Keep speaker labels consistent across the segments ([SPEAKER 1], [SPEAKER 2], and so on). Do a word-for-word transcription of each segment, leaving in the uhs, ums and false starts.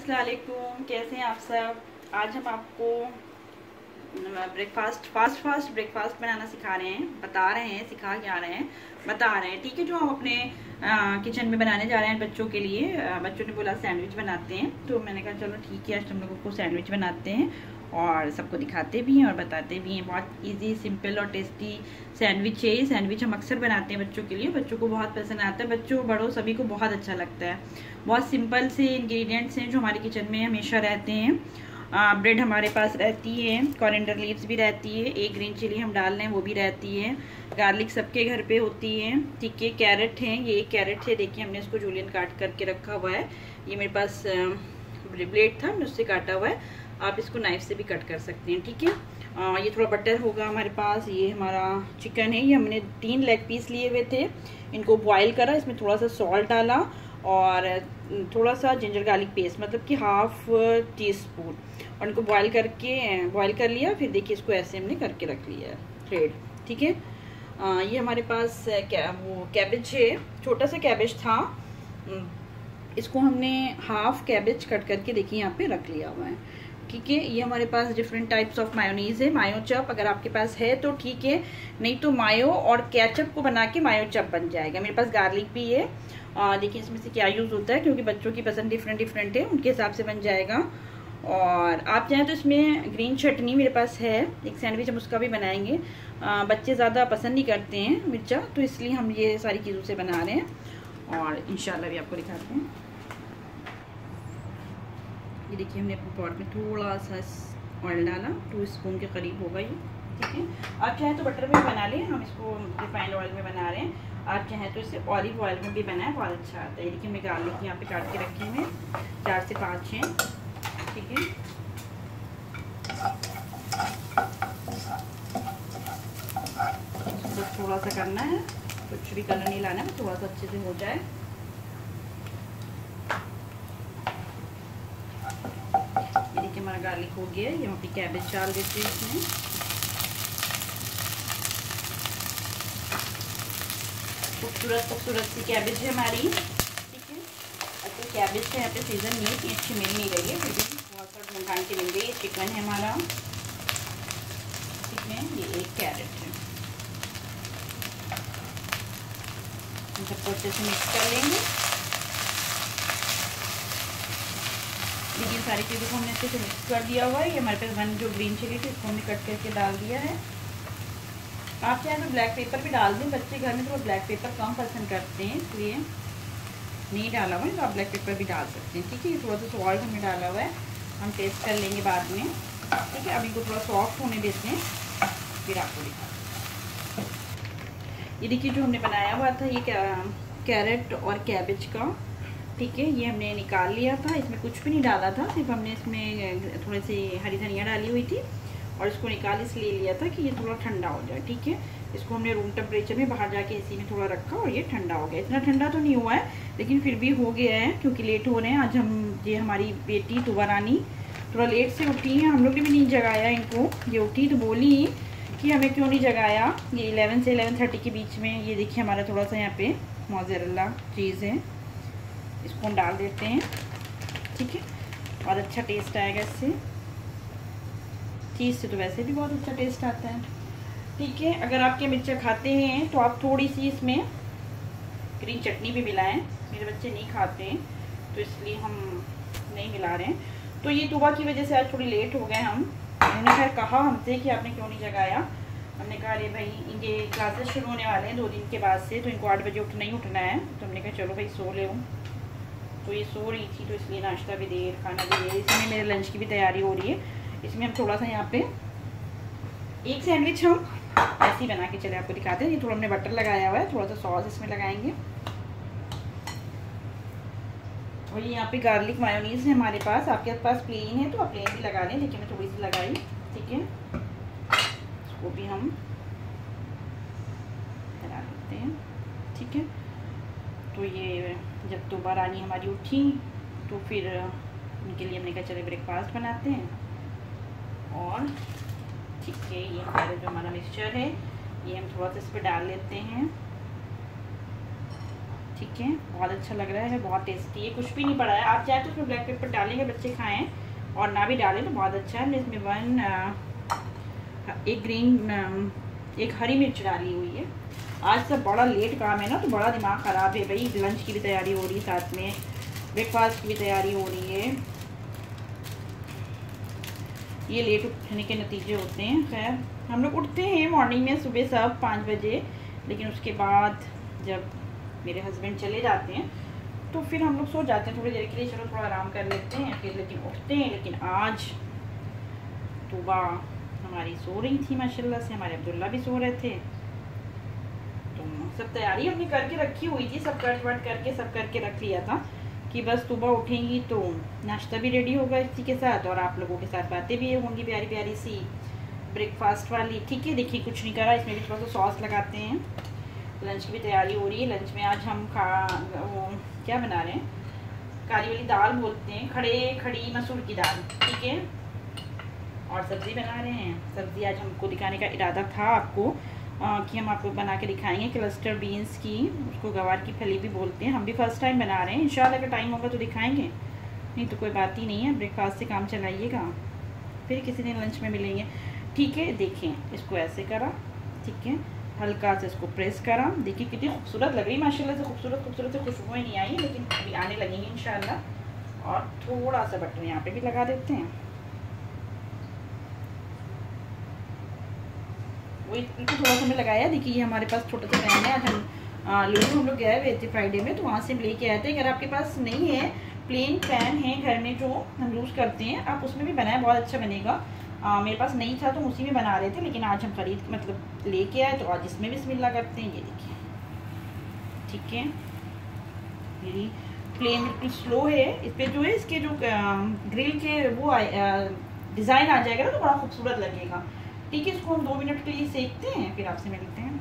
[SPEAKER 1] अस्सलाम वालेकुम, कैसे हैं आप सब। आज हम आपको ब्रेकफास्ट फास्ट फास्ट ब्रेकफास्ट बनाना सिखा रहे हैं, बता रहे हैं, सिखा के आ रहे हैं, बता रहे हैं। ठीक है, जो हम अपने किचन में बनाने जा रहे हैं बच्चों के लिए। आ, बच्चों ने बोला सैंडविच बनाते हैं, तो मैंने कहा चलो ठीक है, आज हम लोगों को सैंडविच बनाते हैं और सबको दिखाते भी हैं और बताते भी हैं। बहुत इजी, सिंपल और टेस्टी सैंडविच है। ये सैंडविच हम अक्सर बनाते हैं बच्चों के लिए, बच्चों को बहुत पसंद आता है, बच्चों बड़ों सभी को बहुत अच्छा लगता है। बहुत सिंपल से इंग्रेडिएंट्स हैं जो हमारे किचन में हमेशा रहते हैं। ब्रेड हमारे पास रहती है, कॉरिएंडर लीव्स भी रहती है, एक ग्रीन चिली हम डाल रहे हैं वो भी रहती है, गार्लिक सबके घर पे होती है। ठीक है, कैरेट है, ये एक कैरेट है, देखिए हमने इसको जूलियन काट करके रखा हुआ है। ये मेरे पास ब्लेड था, मैंने उससे काटा हुआ है, आप इसको नाइफ से भी कट कर सकते हैं। ठीक है, आ, ये थोड़ा बटर होगा हमारे पास। ये हमारा चिकन है, ये हमने तीन लेग पीस लिए हुए थे, इनको बॉईल करा, इसमें थोड़ा सा सॉल्ट डाला और थोड़ा सा जिंजर गार्लिक पेस्ट, मतलब कि हाफ टी स्पून, और इनको बॉईल करके बॉईल कर लिया। फिर देखिए इसको ऐसे हमने करके रख लिया है थ्रेड। ठीक है, आ, ये हमारे पास क्या वो कैबेज है, छोटा सा कैबेज था, इसको हमने हाफ कैबेज कट करके देखिए यहाँ पे रख लिया हुआ है। ठीक है, ये हमारे पास डिफरेंट टाइप्स ऑफ मायोनीज है। मायो चप अगर आपके पास है तो ठीक है, नहीं तो मायो और केचप को बना के मायो चप बन जाएगा। मेरे पास गार्लिक भी है, देखिए इसमें से क्या यूज़ होता है, क्योंकि बच्चों की पसंद डिफरेंट डिफरेंट है, उनके हिसाब से बन जाएगा। और आप चाहें तो इसमें ग्रीन चटनी मेरे पास है, एक सैंडविच हम उसका भी बनाएंगे। आ, बच्चे ज़्यादा पसंद नहीं करते हैं मिर्चा, तो इसलिए हम ये सारी चीज़ों से बना रहे हैं और इंशाल्लाह भी आपको दिखाते हैं। ये देखिए हमने अपने पॉट में थोड़ा सा ऑयल डाला, टू स्पून के करीब होगा ये। ठीक है, आप चाहें तो बटर में भी बना लें, हम इसको रिफाइंड ऑयल में बना रहे हैं। आप चाहें तो इसे ऑलिव ऑयल में भी बनाएं, बहुत अच्छा आता है। देखिए मैं गार्लिक यहाँ पे काट के रखे हुए चार से पाँच हैं। ठीक है, बस थोड़ा सा करना है, कुछ भी कलर नहीं लाना है, थोड़ा सा अच्छे से हो जाए। ये देखिए हमारा गार्लिक हो गया है, यहाँ पे कैबेज डाल देते हैं इसमें। खूबसूरत खूबसूरत सी कैबेज है हमारी। ठीक है, अच्छा कैबेज का यहाँ पे सीजन नहीं है, इतनी अच्छी मिल नहीं रही है, फिर भी बहुत सारा ढूंढ ढांड के मिल गई। ये चिकन है हमारा, ठीक है, ये एक कैरेट है, इन सबको अच्छे से मिक्स कर लेंगे। देखिए सारी चीज़ों को हमने अच्छे से मिक्स कर दिया हुआ है। ये हमारे पास वन जो ग्रीन चिली थी इसको हमने कट करके डाल दिया है। आप चाहें तो ब्लैक पेपर भी डाल दें, बच्चे घर में तो ब्लैक पेपर कम पसंद करते हैं, इसलिए नहीं डाला हुआ है, तो आप ब्लैक पेपर भी डाल सकते हैं। ठीक है, थोड़ा सा सॉल्ट हमने डाला हुआ है, हम टेस्ट कर लेंगे बाद में। ठीक है, अभी इनको थोड़ा सॉफ्ट होने देते हैं, फिर आपको दिखाते हैं। ये देखिए जो हमने बनाया हुआ था, ये कैरेट और कैबेज का, ठीक है, ये हमने निकाल लिया था, इसमें कुछ भी नहीं डाला था, सिर्फ हमने इसमें थोड़ी सी हरी धनिया डाली हुई थी और इसको निकाल इसलिए लिया था कि ये थोड़ा ठंडा हो जाए। ठीक है, इसको हमने रूम टेम्परेचर में बाहर जाके एसी में थोड़ा रखा और ये ठंडा हो गया। इतना ठंडा तो नहीं हुआ है, लेकिन फिर भी हो गया है, क्योंकि लेट हो रहे हैं आज हम। ये हमारी बेटी तुबा रानी थोड़ा लेट से उठी है, हम लोग ने भी नहीं जगाया इनको। ये उठी तो बोली कि हमें क्यों नहीं जगाया। ये इलेवन से इलेवन थर्टी के बीच में। ये देखिए हमारा थोड़ा सा यहाँ पे मोज़रेला चीज़ है, इसको हम डाल देते हैं। ठीक है, और अच्छा टेस्ट आएगा इससे, चीज़ से तो वैसे भी बहुत अच्छा टेस्ट आता है। ठीक है, अगर आपके मिर्चा खाते हैं तो आप थोड़ी सी इसमें ग्रीन चटनी भी मिलाएं। मेरे बच्चे नहीं खाते हैं तो इसलिए हम नहीं मिला रहे हैं। तो ये तुबा की वजह से आज थोड़ी लेट हो गए हम। उन्होंने खैर कहा हमसे कि आपने क्यों नहीं जगाया। हमने कहा अरे भाई इनके क्लासेस शुरू होने वाले हैं दो दिन के बाद से, तो इनको आठ बजे उठ नहीं उठना है, तो हमने कहा चलो भाई सो ले। तो ये सो रही थी, तो इसलिए नाश्ता भी देर, खाना भी देर, इसमें मेरे लंच की भी तैयारी हो रही है। इसमें हम थोड़ा सा यहाँ पे एक सैंडविच हम ऐसे ही बना के चले आपको दिखाते हैं। ये थोड़ा हमने बटर लगाया हुआ है, थोड़ा सा सॉस इसमें लगाएंगे, और ये यहाँ पे गार्लिक मायोनीज है हमारे पास। आपके पास प्लेन है तो आप प्लेन भी लगा लें, लेकिन मैं थोड़ी सी लगाई। ठीक है, इसको भी हम लगा लेते हैं। ठीक है, तो ये जब तुबा रानी हमारी उठी तो फिर उनके लिए हमने कहा चले ब्रेकफास्ट बनाते हैं। और ठीक है, ये हमारा जो हमारा मिक्सचर है ये हम थोड़ा सा इस पर डाल लेते हैं। ठीक है, बहुत अच्छा लग रहा है, बहुत टेस्टी है, कुछ भी नहीं पड़ा है। आप चाहे तो उसमें ब्लैक पेपर डालेंगे, बच्चे खाएं, और ना भी डालें तो बहुत अच्छा है। हमने इसमें वन एक ग्रीन एक हरी मिर्च डाली हुई है। आज सब बड़ा लेट काम है ना, तो बड़ा दिमाग ख़राब है भाई। लंच की भी तैयारी हो रही है, साथ में ब्रेकफास्ट की भी तैयारी हो रही है। ये लेट उठने के नतीजे होते हैं। खैर, हम लोग उठते हैं मॉर्निंग में सुबह सब पाँच बजे, लेकिन उसके बाद जब मेरे हस्बैंड चले जाते हैं तो फिर हम लोग सो जाते हैं थोड़ी देर के लिए, चलो थोड़ा आराम कर लेते हैं फिर, लेकिन उठते हैं। लेकिन आज तोबा हमारी सो रही थी माशाल्लाह से, हमारे अब्दुल्ला भी सो रहे थे, तो सब तैयारी हमने करके रखी हुई थी, सब कट वट करके सब करके रख लिया था कि बस सुबह उठेंगी तो नाश्ता भी रेडी होगा इसी के साथ, और आप लोगों के साथ बातें भी होंगी प्यारी प्यारी सी ब्रेकफास्ट वाली। ठीक है, देखिए कुछ नहीं करा, इसमें भी थोड़ा सा सॉस लगाते हैं। लंच की भी तैयारी हो रही है। लंच में आज हम खा वो क्या बना रहे हैं, काली वाली दाल बोलते हैं, खड़े खड़ी मसूर की दाल, ठीक है, और सब्ज़ी बना रहे हैं। सब्ज़ी आज हमको दिखाने का इरादा था आपको आ, कि हम आपको बना के दिखाएंगे क्लस्टर बीन्स की, उसको गवार की फली भी बोलते हैं। हम भी फर्स्ट टाइम बना रहे हैं, इंशाल्लाह अगर टाइम होगा तो दिखाएंगे, नहीं तो कोई बात ही नहीं है। ब्रेकफास्ट से काम चलाइएगा, फिर किसी दिन लंच में मिलेंगे। ठीक है, देखें इसको ऐसे करा, ठीक है, हल्का से इसको प्रेस करा। देखिए कितनी खूबसूरत लग रही है माशाल्लाह से, खूबसूरत खूबसूरत से खुशबुएं नहीं आई, लेकिन अभी आने लगेंगी इंशाल्लाह। और थोड़ा सा बटर यहाँ पे भी लगा देते हैं, वही बिल्कुल थोड़ा सा हमने लगाया। देखिए ये हमारे पास छोटा सा पैन है, आज हम लुलु हम लोग गए हुए थे फ्राइडे में, तो वहाँ से लेके आए थे। अगर आपके पास नहीं है, प्लेन पैन है घर में जो हम यूज़ करते हैं, आप उसमें भी बनाएं, बहुत अच्छा बनेगा। आ, मेरे पास नहीं था तो उसी में बना रहे थे, लेकिन आज हम खरीद मतलब लेके आए, तो आज इसमें बिस्मिल्लाह करते हैं। ये देखिए, ठीक है, मेरी फ्लेम बिल्कुल स्लो है इस पर, जो है इसके जो ग्रिल के वो डिज़ाइन आ जाएगा ना, तो बड़ा खूबसूरत लगेगा। ठीक है, इसको हम दो मिनट के लिए सेकते हैं, फिर आपसे मिलते हैं।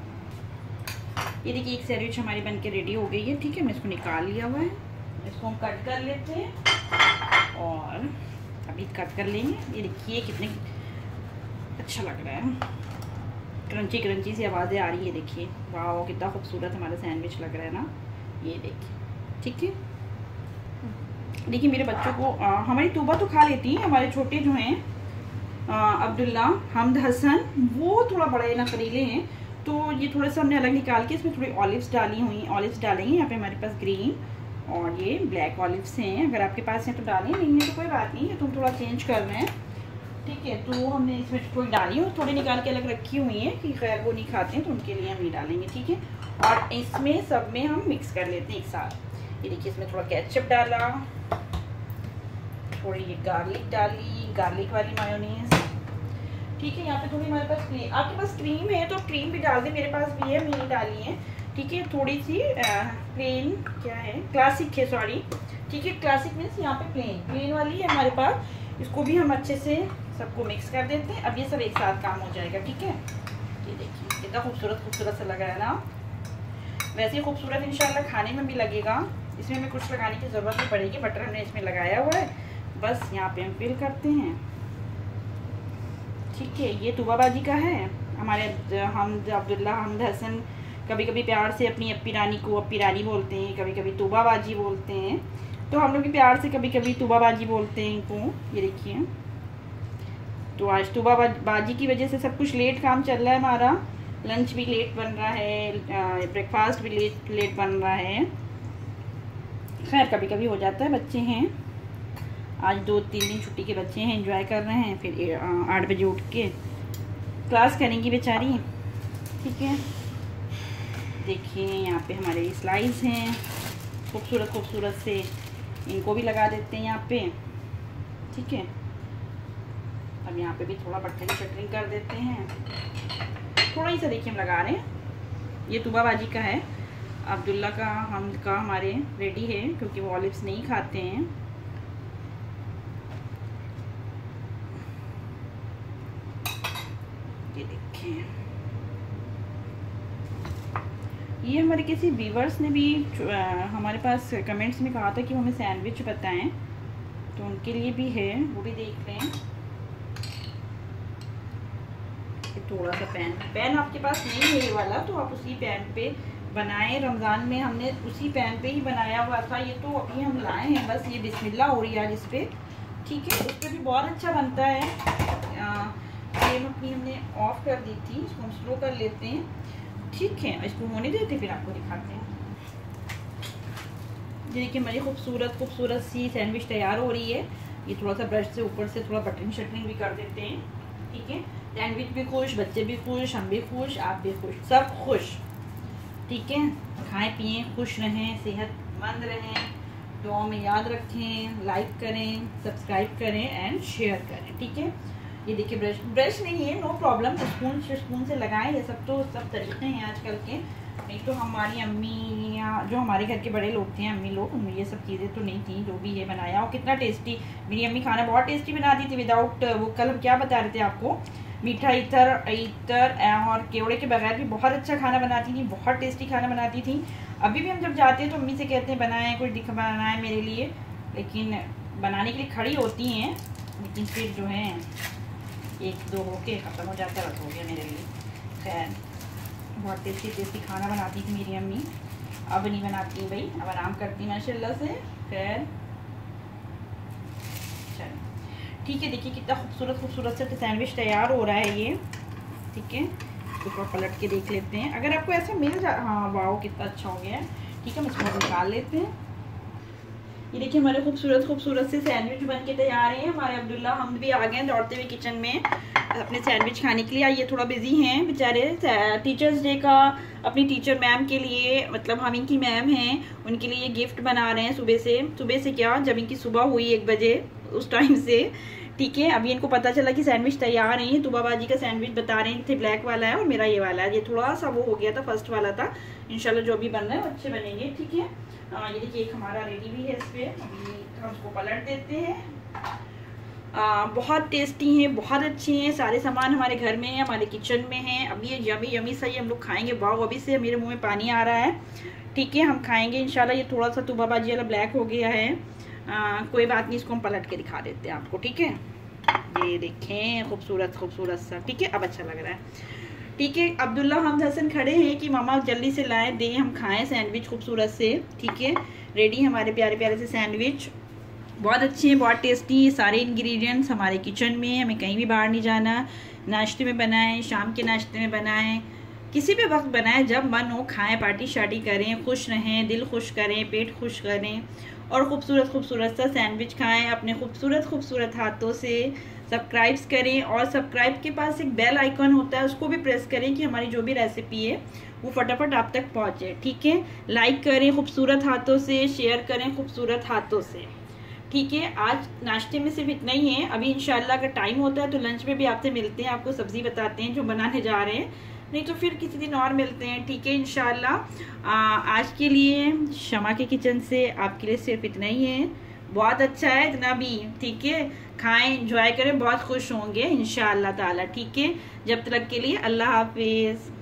[SPEAKER 1] ये देखिए एक सैंडविच हमारी बन के रेडी हो गई है। ठीक है, मैं इसको निकाल लिया हुआ है, इसको हम कट कर लेते हैं और अभी कट कर लेंगे। ये देखिए कितने अच्छा लग रहा है, क्रंची क्रंची सी आवाज़ें आ रही है। देखिए वाह, कितना खूबसूरत हमारा सैंडविच लग रहा है ना, ये देखिए। ठीक है, देखिए मेरे बच्चों को आ, हमारी तूबा तो खा लेती है, हमारे छोटे जो हैं अब्दुल्ला, हमद, हसन, वो थोड़ा बड़े नखरीले हैं, तो ये थोड़ा सा हमने अलग निकाल के इसमें थोड़ी ऑलिव्स डाली हुई, ऑलिव्स डालेंगे। यहाँ पे हमारे पास ग्रीन और ये ब्लैक ऑलिव्स हैं, अगर आपके पास हैं तो डालें, नहीं है तो कोई बात नहीं है, तुम थोड़ा चेंज कर रहे हैं। ठीक है, तो हमने इसमें थोड़ी डाली और थोड़ी निकाल के अलग रखी हुई है कि खैर वो नहीं खाते हैं, तो उनके लिए हम ये डालेंगे। ठीक है, और इसमें सब में हम मिक्स कर लेते हैं एक साथ। ये देखिए इसमें थोड़ा केचप डाला, थोड़ी ये गार्लिक डाली, गार्लिक वाली मायोनीज। ठीक है, यहाँ पे थोड़ी हमारे पास क्रीम, आपके पास क्रीम है तो क्रीम भी डाल दें, मेरे पास भी है, मैंने डाली है। ठीक है, थोड़ी सी प्लेन क्या है, क्लासिक है, सॉरी। ठीक है, क्लासिक मीन्स यहाँ पे प्लेन प्लेन वाली है हमारे पास, इसको भी हम अच्छे से सबको मिक्स कर देते हैं। अब ये सब एक साथ काम हो जाएगा। ठीक है, ये देखिए कितना खूबसूरत खूबसूरत सा लग रहा है ना, वैसे ही खूबसूरत इंशाल्लाह खाने में भी लगेगा। इसमें हमें कुछ लगाने की ज़रूरत नहीं पड़ेगी, बटर हमने इसमें लगाया हुआ है, बस यहाँ पे हम फिल करते हैं। ठीक है, ये तूबाबाजी का है। हमारे हम अब्दुल्ला, हमद, हसन कभी कभी प्यार से अपनी अप्पी रानी को अप्पी रानी बोलते हैं, कभी कभी तूबाबाजी बोलते हैं, तो हम लोग भी प्यार से कभी कभी तूबाबाजी बोलते हैं इनको। ये देखिए, तो आज तूबाबाजी की वजह से सब कुछ लेट काम चल रहा है हमारा, लंच भी लेट बन रहा है, ब्रेकफास्ट भी लेट लेट बन रहा है। खैर कभी कभी हो जाता है, बच्चे हैं, आज दो तीन दिन छुट्टी के बच्चे हैं, एंजॉय कर रहे हैं, फिर आठ बजे उठ के क्लास करेंगी बेचारी। ठीक है, देखिए यहाँ पे हमारे स्लाइस हैं खूबसूरत खूबसूरत से, इनको भी लगा देते हैं यहाँ पे। ठीक है, अब यहाँ पे भी थोड़ा बटरिंग शटरिंग कर देते हैं, थोड़ा ही सा देखिए हम लगा रहे हैं। ये तूबाबाजी का है, अब्दुल्ला का, हम का हमारे रेडी है, क्योंकि वो ऑलिव्स नहीं खाते हैं। ये देखिए, ये हमारे किसी व्यूवर्स ने भी आ, हमारे पास कमेंट्स में कहा था कि हमें सैंडविच बताएं, तो उनके लिए भी है, वो भी देख लें। थोड़ा सा पैन पैन आपके पास नहीं है ये वाला, तो आप उसी पैन पे बनाए रमज़ान में, हमने उसी पैन पे ही बनाया हुआ था। ये तो अभी हम लाए हैं, बस ये बिस्मिल्लाह हो रही है आज इस पर, ठीक है। उस पर भी बहुत अच्छा बनता है। फ्लेम अपनी हमने ऑफ कर दी थी, इसको हम स्लो कर लेते हैं, ठीक है। इसको होने देते फिर आपको दिखाते हैं। देखिए हमारी खूबसूरत खूबसूरत सी सैंडविच तैयार हो रही है। ये थोड़ा सा ब्रश से ऊपर से थोड़ा बटरिंग शटरिंग भी कर देते हैं, ठीक है। सैंडविच भी खुश, बच्चे भी खुश, हम भी खुश, आप भी खुश, सब खुश, ठीक है। खाएं पिएं, खुश रहें, सेहतमंद रहें, दुआ में याद रखें, लाइक करें, सब्सक्राइब करें एंड शेयर करें, ठीक है। ये देखिए ब्रश ब्रश नहीं है, नो प्रॉब्लम, स्पून से स्पून से लगाएं। ये सब तो सब तरीके हैं आजकल के, नहीं तो हमारी अम्मी या जो हमारे घर के बड़े लोग थे, अम्मी लोग, ये सब चीज़ें तो नहीं थी। जो भी ये बनाया और कितना टेस्टी, मेरी अम्मी खाना बहुत टेस्टी बनाती थी विदाउट वो, कल हम क्या बता रहे थे आपको, मीठा इतर इतर और केवड़े के बगैर भी बहुत अच्छा खाना बनाती थी, बहुत टेस्टी खाना बनाती थी। अभी भी हम जब जाते हैं तो अम्मी से कहते हैं बनाएं, कुछ दिख बनाना है मेरे लिए, लेकिन बनाने के लिए खड़ी होती हैं, लेकिन फिर जो है एक दो होके ख़त्म हो जाता है, हो गया मेरे लिए। खैर बहुत टेस्टी टेस्टी खाना बनाती थी मेरी अम्मी, अब नहीं बनाती भाई, अब आराम करती माशाल्लाह से। खैर चलो ठीक है, देखिए कितना खूबसूरत खूबसूरत से सैंडविच तैयार हो रहा है ये, ठीक है। इसको पलट के देख लेते हैं, अगर आपको ऐसा मिल जा, हाँ वाओ कितना अच्छा हो गया है, ठीक है। हम इसको निकाल लेते हैं। ये देखिए हमारे खूबसूरत खूबसूरत से सैंडविच बन के तैयार हैं। हमारे अब्दुल्ला हम भी आ गए दौड़ते हुए किचन में अपने सैंडविच खाने के लिए। ये थोड़ा बिजी हैं बेचारे, टीचर्स डे का अपनी टीचर मैम के लिए, मतलब हम इनकी मैम हैं, उनके लिए गिफ्ट बना रहे हैं सुबह से। सुबह से क्या, जब इनकी सुबह हुई एक बजे उस टाइम से, ठीक है। अभी इनको पता चला कि सैंडविच तैयार है। तो बाबा जी का सैंडविच बता रहे थे, ब्लैक वाला है और मेरा ये वाला है। ये थोड़ा सा वो हो गया था, फर्स्ट वाला था। इंशाल्लाह जो भी बन रहा है वो अच्छे बनेंगे, ठीक है। आ, ये देखिए एक हमारा रेडी भी है इस पर, अभी हम इसको पलट देते हैं। आ, बहुत टेस्टी हैं, बहुत अच्छे हैं, सारे सामान हमारे घर में है, हमारे किचन में है। अभी ये यमी यमी सही हम लोग खाएंगे, वाह अभी से मेरे मुंह में पानी आ रहा है, ठीक है। हम खाएंगे इंशाल्लाह। ये थोड़ा सा तुबा बाजी वाला ब्लैक हो गया है, आ, कोई बात नहीं, इसको हम पलट के दिखा देते हैं आपको, ठीक है। ये देखें खूबसूरत खूबसूरत सा, ठीक है, अब अच्छा लग रहा है, ठीक है। अब्दुल्ला हमद हसन खड़े हैं कि मामा जल्दी से लाएं, दें, हम खाएं सैंडविच खूबसूरत से, ठीक है। रेडी हमारे प्यारे प्यारे से सैंडविच, बहुत अच्छे हैं, बहुत टेस्टी। सारे इंग्रेडिएंट्स हमारे किचन में, हमें कहीं भी बाहर नहीं जाना। नाश्ते में बनाएं, शाम के नाश्ते में बनाएं, किसी भी वक्त बनाएं, जब मन हो खाएं, पार्टी शार्टी करें, खुश रहें, दिल खुश करें, पेट खुश करें और खूबसूरत खूबसूरत सा सैंडविच खाएं अपने खूबसूरत खूबसूरत हाथों से। सब्सक्राइब्स करें और सब्सक्राइब के पास एक बेल आइकन होता है, उसको भी प्रेस करें कि हमारी जो भी रेसिपी है वो फटाफट आप तक पहुंचे, ठीक है। लाइक करें खूबसूरत हाथों से, शेयर करें खूबसूरत हाथों से, ठीक है। आज नाश्ते में सिर्फ इतना ही है, अभी इंशाल्लाह अगर टाइम होता है तो लंच में भी आपसे मिलते हैं, आपको सब्जी बताते हैं जो बनाने जा रहे हैं, नहीं तो फिर किसी दिन और मिलते हैं, ठीक है इंशाल्लाह। आज के लिए शमा के किचन से आपके लिए सिर्फ इतना ही है। बहुत अच्छा है इतना भी, ठीक है। खाएं, एंजॉय करें, बहुत खुश होंगे इंशाल्लाह ताला, ठीक है। जब तक के लिए अल्लाह हाफिज।